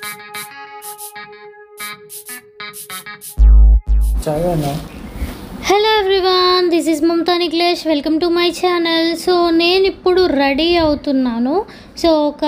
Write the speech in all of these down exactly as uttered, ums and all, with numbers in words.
Hello everyone, this is Mamata Nikhilesh. Welcome to my channel. So నేను ఇప్పుడు ready అవుతున్నాను. So ఒక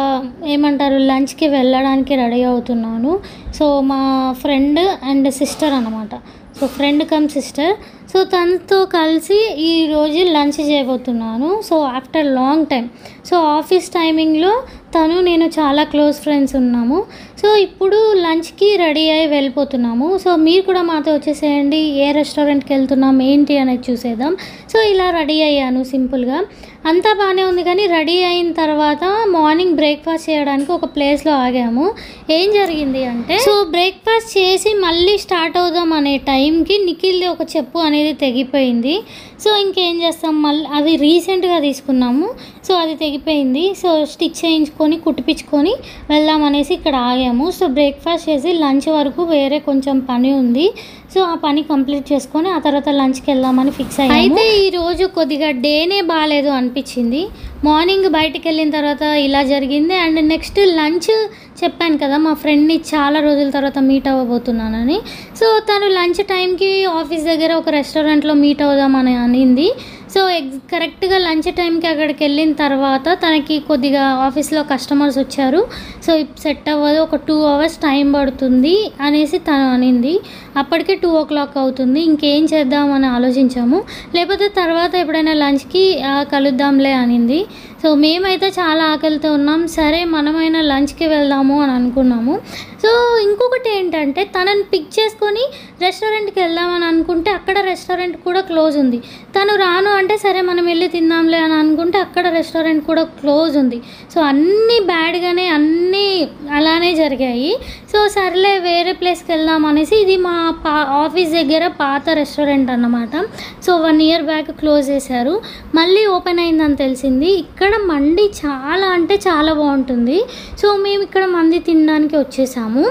ఏమంటారు లంచ్కి వెళ్ళడానికి రెడీ అవుతున్నాను. సో మా ఫ్రెండ్ అండ్ సిస్టర్ అన్నమాట. So friend come sister. So తనతో కలిసి ఈరోజు లంచ్ చేయబోతున్నాను. So after long time. So office టైమింగ్లో తను నేను చాలా క్లోజ్ ఫ్రెండ్స్ ఉన్నాము. సో ఇప్పుడు లంచ్కి రెడీ అయ్యి వెళ్ళిపోతున్నాము. సో మీరు కూడా మాతో వచ్చేసేయండి. ఏ రెస్టారెంట్కి వెళ్తున్నాం ఏంటి అనేది చూసేద్దాం. సో ఇలా రెడీ అయ్యాను సింపుల్గా. అంతా బాగానే ఉంది, కానీ రెడీ అయిన తర్వాత మార్నింగ్ బ్రేక్ఫాస్ట్ చేయడానికి ఒక ప్లేస్లో ఆగాము. ఏం జరిగింది అంటే, సో బ్రేక్ఫాస్ట్ చేసి మళ్ళీ స్టార్ట్ అవుదాం అనే టైంకి నిఖిల్ది ఒక చెప్పు అనేది తెగిపోయింది. సో ఇంకేం చేస్తాం, మళ్ళీ అది రీసెంట్గా తీసుకున్నాము. సో అది తెగిపోయింది. సో స్టిచ్ చేయించుకొని కుట్టిపించుకొని వెళ్దాం అనేసి ఇక్కడ ఆగాము. సో బ్రేక్ఫాస్ట్ చేసి లంచ్ వరకు వేరే కొంచెం పని ఉంది. సో ఆ పని కంప్లీట్ చేసుకొని ఆ తర్వాత లంచ్కి వెళ్దామని ఫిక్స్ అయ్యాము. అయితే ఈరోజు కొద్దిగా డేనే బాగాలేదు అనిపించింది. మార్నింగ్ బయటికి వెళ్ళిన తర్వాత ఇలా జరిగింది. అండ్ నెక్స్ట్ లంచ్ చెప్పాను కదా మా ఫ్రెండ్ని చాలా రోజుల తర్వాత మీట్ అవ్వబోతున్నానని. సో తను లంచ్ టైంకి ఆఫీస్ దగ్గర ఒక రెస్టారెంట్లో మీట్ అవుదామని అనింది. సో ఎగ్జ్ కరెక్ట్గా లంచ్ టైంకి అక్కడికి వెళ్ళిన తర్వాత తనకి కొద్దిగా ఆఫీస్లో కస్టమర్స్ వచ్చారు. సో సెట్ అవ్వదు, ఒక టూ అవర్స్ టైం పడుతుంది అనేసి తను అనింది. అప్పటికే టూ ఓ క్లాక్ అవుతుంది. ఇంకేం చేద్దామని ఆలోచించాము. లేకపోతే తర్వాత ఎప్పుడైనా లంచ్కి కలుద్దాంలే అనింది. సో మేమైతే చాలా ఆకలితో ఉన్నాం. సరే మనమైనా లంచ్కి వెళ్దాము అని అనుకున్నాము. సో ఇంకొకటి ఏంటంటే, తనని పిక్ చేసుకొని రెస్టారెంట్కి వెళ్దామని అనుకుంటే అక్కడ రెస్టారెంట్ కూడా క్లోజ్ ఉంది. తను రాను అంటే సరే మనం వెళ్ళి తిందాంలే అని అనుకుంటే అక్కడ రెస్టారెంట్ కూడా క్లోజ్ ఉంది. సో అన్నీ బ్యాడ్గానే అన్నీ అలానే జరిగాయి. సో సర్లే వేరే ప్లేస్కి వెళ్దాం అనేసి, ఇది మా పా ఆఫీస్ దగ్గర పాత రెస్టారెంట్ అన్నమాట. So one year back close చేశారు, మళ్ళీ ఓపెన్ అయిందని తెలిసింది. ఇక్కడ మండి చాలా అంటే చాలా బాగుంటుంది. సో మేము ఇక్కడ మంది తినడానికి వచ్చేసాము.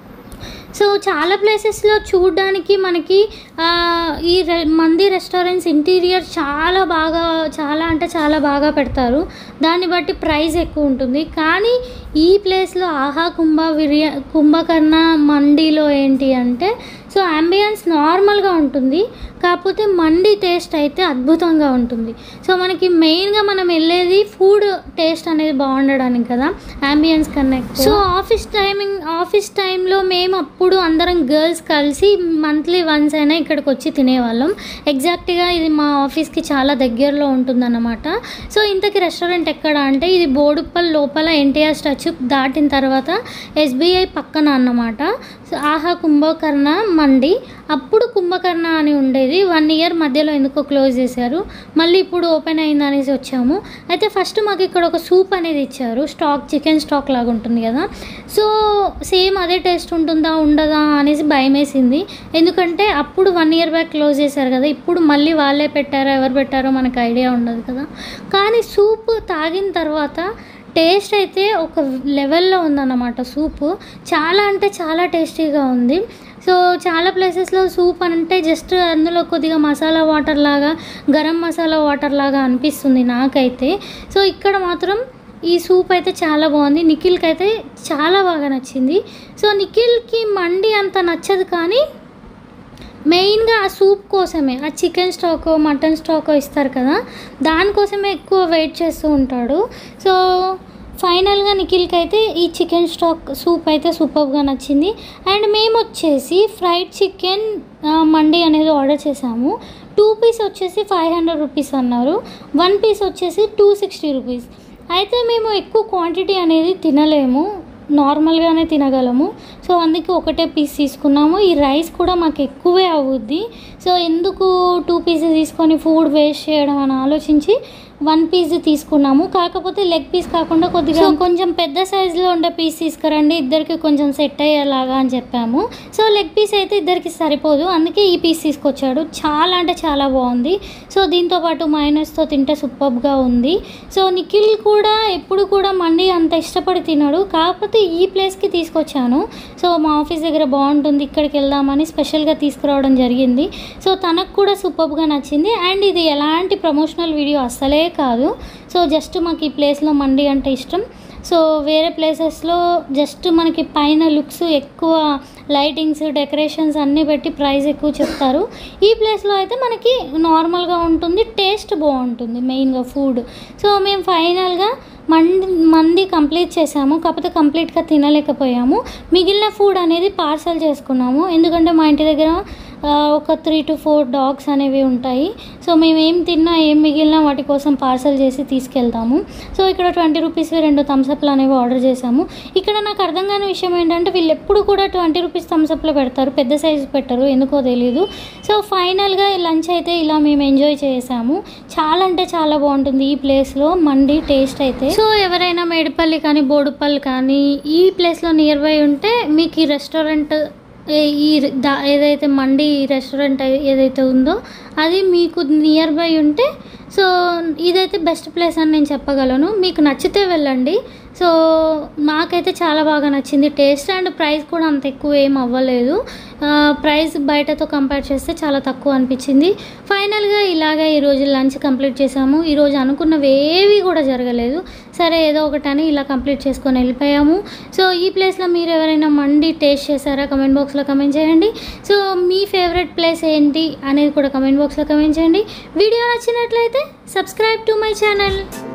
సో చాలా ప్లేసెస్లో చూడడానికి మనకి ఈ రె మంది రెస్టారెంట్స్ ఇంటీరియర్ చాలా బాగా చాలా అంటే చాలా బాగా పెడతారు. దాన్ని బట్టి ప్రైస్ ఎక్కువ ఉంటుంది. కానీ ఈ ప్లేస్లో ఆహా కుంభ బిర్యా కుంభకర్ణ మండీలో ఏంటి అంటే, సో అంబియన్స్ నార్మల్గా ఉంటుంది, కాకపోతే మండి టేస్ట్ అయితే అద్భుతంగా ఉంటుంది. సో మనకి మెయిన్గా మనం వెళ్ళేది ఫుడ్ టేస్ట్ అనేది బాగుండడానికి కదా, అంబియన్స్ కన్నా. సో ఆఫీస్ టైమింగ్ ఆఫీస్ టైంలో మేము అప్పుడు అందరం గర్ల్స్ కలిసి మంత్లీ వన్స్ అయినా ఇక్కడికి వచ్చి తినేవాళ్ళం. ఎగ్జాక్ట్గా ఇది మా ఆఫీస్కి చాలా దగ్గరలో ఉంటుందన్నమాట. సో ఇంతకీ రెస్టారెంట్ ఎక్కడ అంటే, ఇది బోడుప్పల్ లోపల ఎన్టీఆర్ స్టాచ్యూ దాటిన తర్వాత ఎస్బీఐ పక్కన అన్నమాట. సో ఆహా కుంభకర్ణ మండి. అప్పుడు కుంభకర్ణ అని ఉండేది. వన్ ఇయర్ మధ్యలో ఎందుకో క్లోజ్ చేశారు, మళ్ళీ ఇప్పుడు ఓపెన్ అయింది అనేసి వచ్చాము. అయితే ఫస్ట్ మాకు ఇక్కడ ఒక సూప్ అనేది ఇచ్చారు. స్టాక్ చికెన్ స్టాక్ లాగా ఉంటుంది కదా. సో సేమ్ అదే టేస్ట్ ఉంటుందా ఉండదా అనేసి భయం వేసింది. ఎందుకంటే అప్పుడు వన్ ఇయర్ బ్యాక్ క్లోజ్ చేశారు కదా, ఇప్పుడు మళ్ళీ వాళ్ళే పెట్టారో ఎవరు పెట్టారో మనకు ఐడియా ఉండదు కదా. కానీ సూప్ తాగిన తర్వాత టేస్ట్ అయితే ఒక లెవెల్లో ఉందన్నమాట. సూపు చాలా అంటే చాలా టేస్టీగా ఉంది. సో చాలా ప్లేసెస్లో సూప్ అంటే జస్ట్ అందులో కొద్దిగా మసాలా వాటర్ లాగా, గరం మసాలా వాటర్ లాగా అనిపిస్తుంది నాకైతే. సో ఇక్కడ మాత్రం ఈ సూప్ అయితే చాలా బాగుంది. నిఖిల్కి అయితే చాలా బాగా నచ్చింది. సో నిఖిల్కి మండి అంత నచ్చదు, కానీ మెయిన్గా ఆ సూప్ కోసమే, ఆ చికెన్ స్టాకో మటన్ స్టాకో ఇస్తారు కదా, దానికోసమే ఎక్కువ వెయిట్ చేస్తూ ఉంటాడు. సో ఫైనల్గా నిఖిల్కి అయితే ఈ చికెన్ స్టాక్ సూప్ అయితే సూపర్గా నచ్చింది. అండ్ మేము వచ్చేసి ఫ్రైడ్ చికెన్ మండి అనేది ఆర్డర్ చేసాము. టూ పీస్ వచ్చేసి ఫైవ్ హండ్రెడ్ రూపీస్ అన్నారు, వన్ పీస్ వచ్చేసి టూ సిక్స్టీ రూపీస్. అయితే మేము ఎక్కువ క్వాంటిటీ అనేది తినలేము, నార్మల్గానే తినగలము. సో అందుకే ఒకటే పీస్ తీసుకున్నాము. ఈ రైస్ కూడా మాకు ఎక్కువే అవుద్ది. సో ఎందుకు టూ పీసెస్ తీసుకొని ఫుడ్ వేస్ట్ చేయడం అని ఆలోచించి వన్ పీస్ తీసుకున్నాము. కాకపోతే లెగ్ పీస్ కాకుండా కొద్దిగా కొంచెం పెద్ద సైజులో ఉండే పీస్ తీసుకురండి, ఇద్దరికి కొంచెం సెట్ అయ్యేలాగా అని చెప్పాము. సో లెగ్ పీస్ అయితే ఇద్దరికి సరిపోదు, అందుకే ఈ పీస్ తీసుకొచ్చాడు. చాలా అంటే చాలా బాగుంది. సో దీంతోపాటు మైనస్తో తింటే సూపర్గా ఉంది. సో నిఖిల్ కూడా ఎప్పుడు కూడా మండి అంత ఇష్టపడి తినడు, కాకపోతే ఈ ప్లేస్కి తీసుకొచ్చాను. సో మా ఆఫీస్ దగ్గర బాగుంటుంది, ఇక్కడికి వెళ్దామని స్పెషల్గా తీసుకురావడం జరిగింది. సో తనకు కూడా సూపర్గా నచ్చింది. అండ్ ఇది ఎలాంటి ప్రమోషనల్ వీడియో అస్సలే కాదు. సో జస్ట్ మాకు ఈ ప్లేస్లో మండి అంటే ఇష్టం. సో వేరే ప్లేసెస్లో జస్ట్ మనకి పైన లుక్స్ ఎక్కువ, లైటింగ్స్, డెకరేషన్స్ అన్నీ పెట్టి ప్రైస్ ఎక్కువ చెప్తారు. ఈ ప్లేస్లో అయితే మనకి నార్మల్గా ఉంటుంది, టేస్ట్ బాగుంటుంది మెయిన్గా ఫుడ్. సో మేము ఫైనల్గా మండి మంది కంప్లీట్ చేసాము, కాకపోతే కంప్లీట్గా తినలేకపోయాము. మిగిలిన ఫుడ్ అనేది పార్సల్ చేసుకున్నాము, ఎందుకంటే మా ఇంటి దగ్గర ఒక త్రీ టు ఫోర్ డాగ్స్ అనేవి ఉంటాయి. సో మేము ఏం తిన్నా ఏం మిగిలినా వాటి కోసం పార్సల్ చేసి తీసుకెళ్తాము. సో ఇక్కడ ట్వంటీ రూపీస్వి రెండు థమ్స్అప్లు అనేవి ఆర్డర్ చేసాము. ఇక్కడ నాకు అర్థం కాని విషయం ఏంటంటే వీళ్ళు ఎప్పుడు కూడా ట్వంటీ రూపీస్ థమ్స్అప్లో పెడతారు, పెద్ద సైజు పెట్టరు, ఎందుకో తెలీదు. సో ఫైనల్గా లంచ్ అయితే ఇలా మేము ఎంజాయ్ చేసాము. చాలా అంటే చాలా బాగుంటుంది ఈ ప్లేస్లో మండి టేస్ట్ అయితే. సో ఎవరైనా మేడిపల్లి కానీ బోడుపల్లి కానీ ఈ ప్లేస్లో నియర్ బై ఉంటే మీకు ఈ రెస్టారెంట్, ఈ దా ఏదైతే మండి రెస్టారెంట్ ఏదైతే ఉందో అది మీకు నియర్ బై ఉంటే సో ఇదైతే బెస్ట్ ప్లేస్ అని నేను చెప్పగలను. మీకు నచ్చితే వెళ్ళండి. సో నాకైతే చాలా బాగా నచ్చింది. టేస్ట్ అండ్ ప్రైస్ కూడా అంత ఎక్కువ ఏం అవ్వలేదు. ప్రైస్ బయటతో కంపేర్ చేస్తే చాలా తక్కువ అనిపించింది. ఫైనల్గా ఇలాగే ఈరోజు లంచ్ కంప్లీట్ చేసాము. ఈరోజు అనుకున్నవి ఏవి కూడా జరగలేదు, సరే ఏదో ఒకటని ఇలా కంప్లీట్ చేసుకొని వెళ్ళిపోయాము. సో ఈ ప్లేస్లో మీరు ఎవరైనా మండి టేస్ట్ చేశారా కమెంట్ బాక్స్లో కమెంట్ చేయండి. సో మీ ఫేవరెట్ ప్లేస్ ఏంటి అనేది కూడా కమెంట్ బాక్స్లో కమెంట్ చేయండి. వీడియో నచ్చినట్లయితే సబ్స్క్రైబ్ టు మై ఛానల్.